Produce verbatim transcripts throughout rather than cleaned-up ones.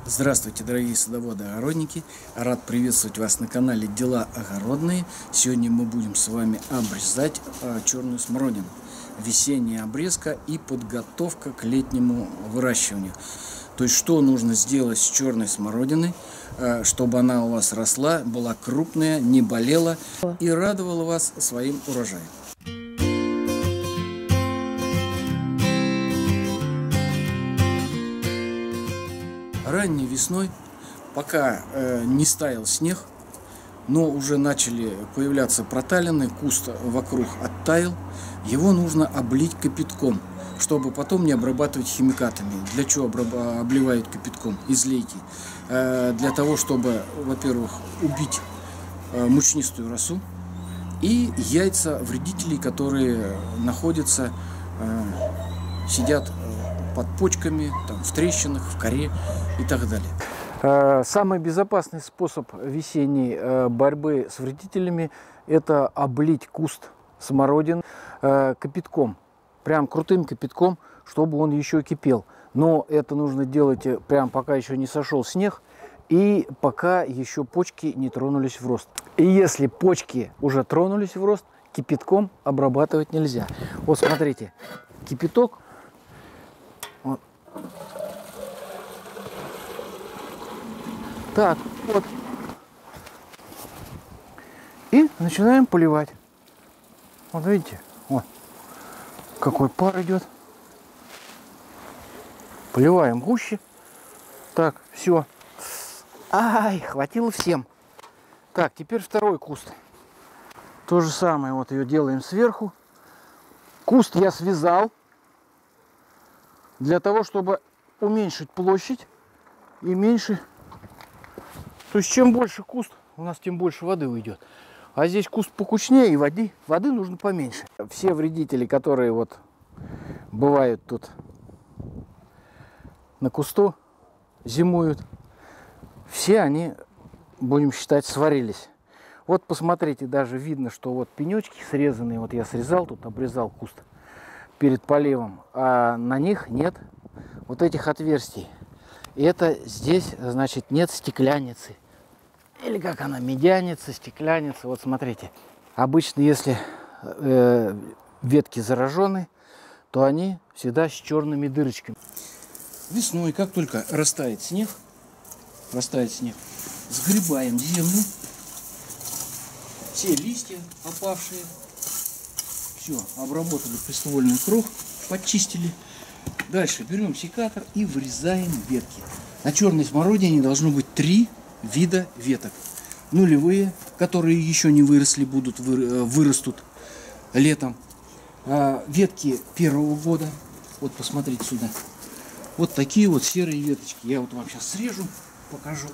Здравствуйте, дорогие садоводы-огородники! Рад приветствовать вас на канале Дела огородные. Сегодня мы будем с вами обрезать э, черную смородину. Весенняя обрезка и подготовка к летнему выращиванию. То есть, что нужно сделать с черной смородиной, э, чтобы она у вас росла, была крупная, не болела и радовала вас своим урожаем. Ранней весной, пока э, не стаял снег, но уже начали появляться проталины, куст вокруг оттаял, его нужно облить кипятком, чтобы потом не обрабатывать химикатами. Для чего обливают кипятком? Из лейки. Э, для того, чтобы, во-первых, убить э, мучнистую росу и яйца вредителей, которые находятся, э, сидят под почками, там, в трещинах, в коре и так далее. Самый безопасный способ весенней борьбы с вредителями – это облить куст смородин кипятком, прям крутым кипятком, чтобы он еще кипел. Но это нужно делать прям пока еще не сошел снег и пока еще почки не тронулись в рост. И если почки уже тронулись в рост, кипятком обрабатывать нельзя. Вот смотрите, кипяток. Вот. Так, вот. И начинаем поливать. Вот видите, вот какой пар идет. Поливаем гуще. Так, все. Ай, хватило всем. Так, теперь второй куст. То же самое, вот ее делаем сверху. Куст я связал для того, чтобы уменьшить площадь и меньше. То есть, чем больше куст, у нас тем больше воды уйдет. А здесь куст покучнее, и воды, воды нужно поменьше. Все вредители, которые вот бывают тут на кусту, зимуют, все они, будем считать, сварились. Вот посмотрите, даже видно, что вот пенечки срезанные, вот я срезал, тут обрезал куст перед поливом, а на них нет вот этих отверстий. И это здесь, значит, нет стекляницы. Или как она, медяница, стекляница. Вот смотрите. Обычно, если э, ветки заражены, то они всегда с черными дырочками. Весной, как только растает снег, растает снег, сгребаем землю, все листья опавшие. Все, обработали приствольный круг, подчистили. Дальше берем секатор и вырезаем ветки. На черной смородине должно быть три вида веток. Нулевые, которые еще не выросли, будут вырастут летом. А ветки первого года. Вот посмотрите сюда. Вот такие вот серые веточки. Я вот вам сейчас срежу, покажу.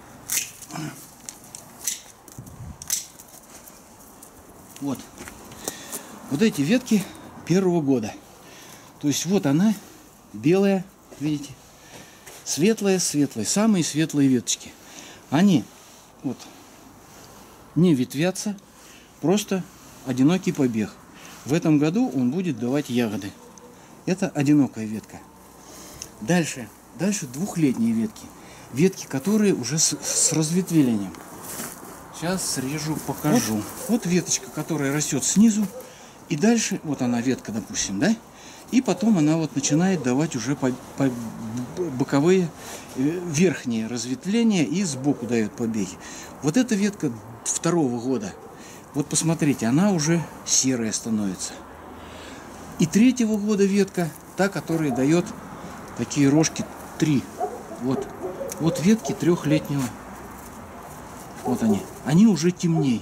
Вот. Вот эти ветки первого года. То есть вот она, белая, видите, светлая-светлая, самые светлые веточки. Они вот не ветвятся, просто одинокий побег. В этом году он будет давать ягоды. Это одинокая ветка. Дальше, дальше двухлетние ветки. Ветки, которые уже с, с разветвлением. Сейчас срежу, покажу. Вот, вот веточка, которая растет снизу. И дальше, вот она ветка, допустим, да? И потом она вот начинает давать уже по, по боковые, верхние разветвления и сбоку дает побеги. Вот эта ветка второго года. Вот посмотрите, она уже серая становится. И третьего года ветка, та, которая дает такие рожки три. Вот, вот ветки трехлетнего. Вот они. Они уже темнее.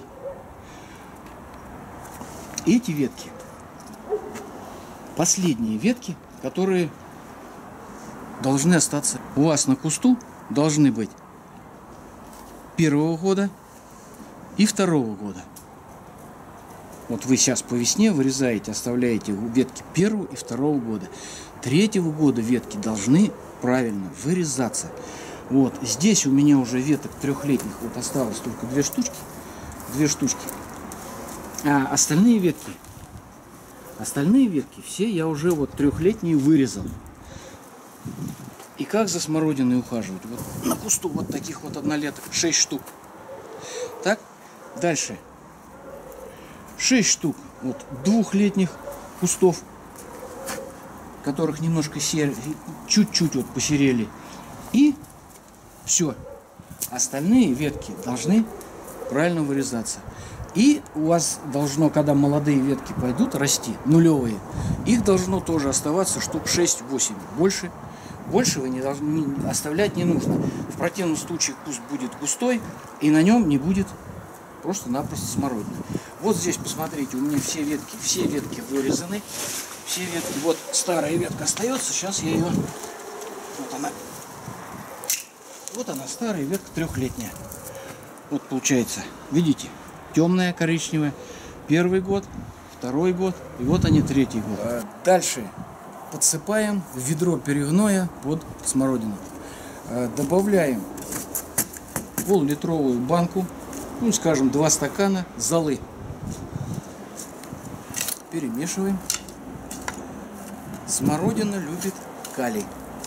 Эти ветки, последние ветки, которые должны остаться у вас на кусту, должны быть первого года и второго года. Вот вы сейчас по весне вырезаете, оставляете ветки первого и второго года. Третьего года ветки должны правильно вырезаться. Вот здесь у меня уже веток трехлетних вот осталось только две штучки, две штучки. А остальные ветки, остальные ветки все я уже вот трехлетние вырезал. И как за смородиной ухаживать? Вот на кусту вот таких вот однолеток шесть штук. Так, дальше. шесть штук вот двухлетних кустов, которых немножко сер... чуть-чуть вот посерели. И все. Остальные ветки должны правильно вырезаться. И у вас должно, когда молодые ветки пойдут расти, нулевые, их должно тоже оставаться штук шесть-восемь. Больше, больше вы не должны, оставлять не нужно. В противном случае куст будет густой, и на нем не будет просто-напросто смородины. Вот здесь, посмотрите, у меня все ветки, все ветки вырезаны. Все ветки, вот старая ветка остается, сейчас я ее, вот она, вот она, старая ветка трехлетняя. Вот получается, видите, темная, коричневая, первый год, второй год, и вот они, третий год. Дальше подсыпаем в ведро перегноя под смородину. Добавляем пол-литровую банку, ну, скажем, два стакана золы. Перемешиваем. Смородина любит калий.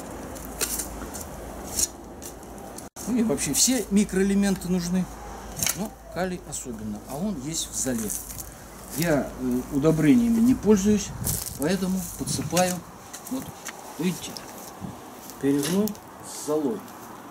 Ну и вообще все микроэлементы нужны, но калий особенно, а он есть в золе. Я э, удобрениями не пользуюсь, поэтому подсыпаю, вот видите, перегной с золой.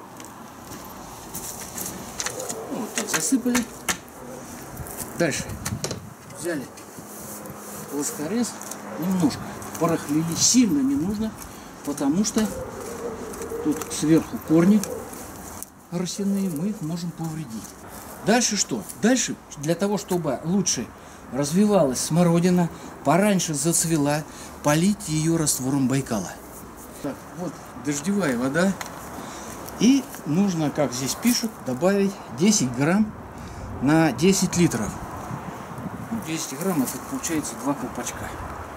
Ну, вот так засыпали. Дальше взяли плоскорез, немножко порыхлили, сильно не нужно, потому что тут сверху корни росяные, мы их можем повредить. Дальше что? Дальше для того, чтобы лучше развивалась смородина, пораньше зацвела, полить ее раствором Байкала. Так, вот дождевая вода. И нужно, как здесь пишут, добавить десять грамм на десять литров. десять грамм, это получается два колпачка.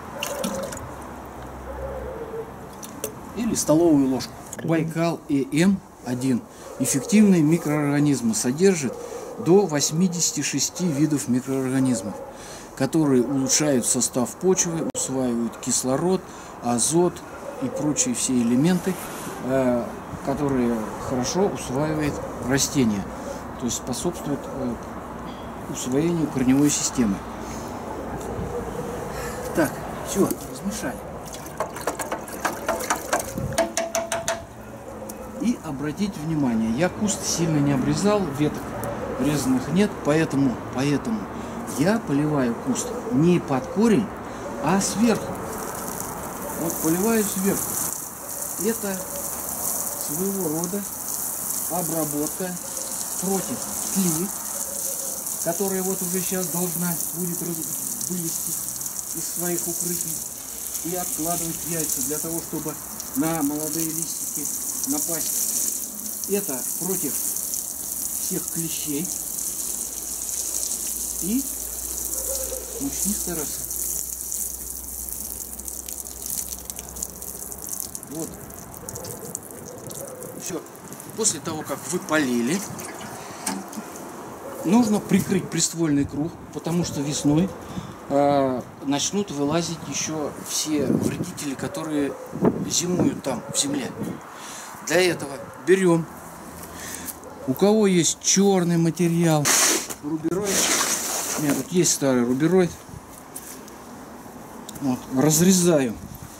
Или столовую ложку. Байкал и эм один эффективные микроорганизмы содержит до восьмидесяти шести видов микроорганизмов, которые улучшают состав почвы, усваивают кислород, азот и прочие все элементы, которые хорошо усваивает растение, то есть способствует усвоению корневой системы. Так, все, размешали. И обратите внимание, я куст сильно не обрезал, веток резаных нет, поэтому, поэтому я поливаю куст не под корень, а сверху. Вот поливаю сверху. Это своего рода обработка против тли, которая вот уже сейчас должна будет вылезти из своих укрытий и откладывать яйца для того, чтобы на молодые листики напасть. Это против всех клещей и мучнистой росы. Вот. Все. После того, как вы полили, нужно прикрыть приствольный круг, потому что весной э, начнут вылазить еще все вредители, которые зимуют там, в земле. Для этого берем, у кого есть черный материал, рубероид, у меня тут есть старый рубероид, вот, разрезаю,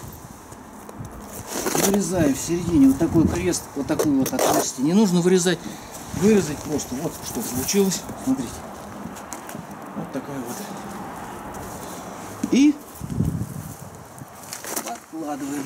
вырезаю в середине вот такой крест, вот такой вот отверстие. Не нужно вырезать, вырезать просто, вот что получилось, смотрите, вот такая вот. И откладываем.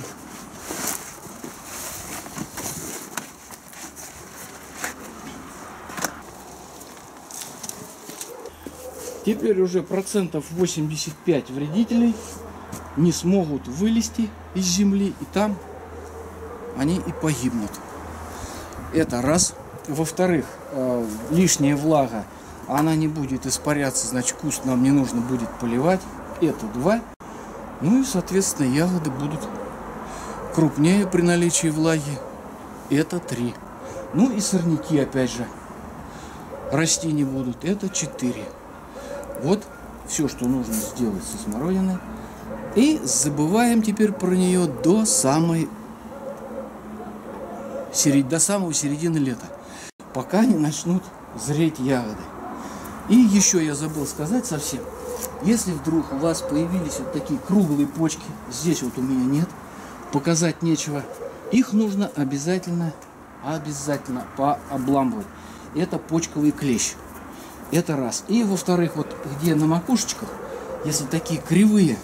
Теперь уже процентов восемьдесят пять вредителей не смогут вылезти из земли, и там они и погибнут. Это раз. Во-вторых, э, лишняя влага, она не будет испаряться, значит куст нам не нужно будет поливать. Это два. Ну и, соответственно, ягоды будут крупнее при наличии влаги. Это три. Ну и сорняки, опять же, расти не будут. Это четыре. Вот все, что нужно сделать со смородиной. И забываем теперь про нее до самой серед... до самого середины лета, пока не начнут зреть ягоды. И еще я забыл сказать совсем, если вдруг у вас появились вот такие круглые почки, здесь вот у меня нет, показать нечего, их нужно обязательно, обязательно пообламывать. Это почковый клещ. Это раз. И во-вторых, вот где на макушечках, если такие кривые,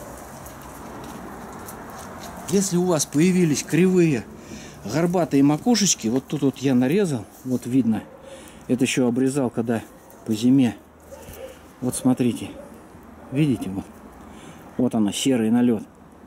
если у вас появились кривые горбатые макушечки, вот тут вот я нарезал, вот видно, это еще обрезал, когда по зиме. Вот смотрите, видите, вот, вот она, серый налет.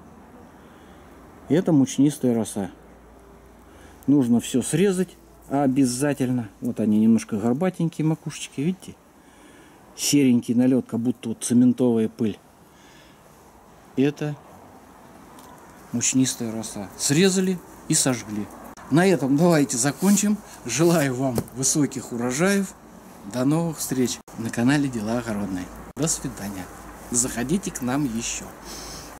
Это мучнистая роса. Нужно все срезать обязательно. Вот они немножко горбатенькие макушечки, видите? Серенький налет, как будто вот цементовая пыль. Это мучнистая роса. Срезали и сожгли. На этом давайте закончим. Желаю вам высоких урожаев. До новых встреч на канале Дела Огородные. До свидания. Заходите к нам еще.